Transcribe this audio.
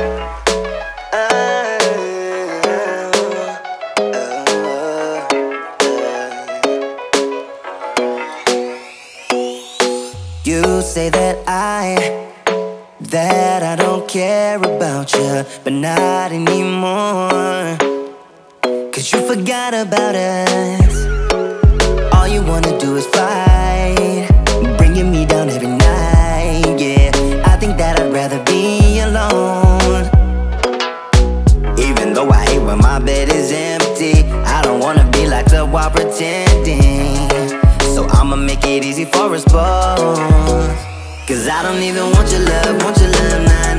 You say that I don't care about you, but not anymore. Cause you forgot about us. All you wanna do is fight, bringing me down every night, yeah. I think that I'd rather be alone. Even though I hate when my bed is empty, I don't wanna be locked up while pretending. So I'ma make it easy for us both. Cause I don't even want your love, nah.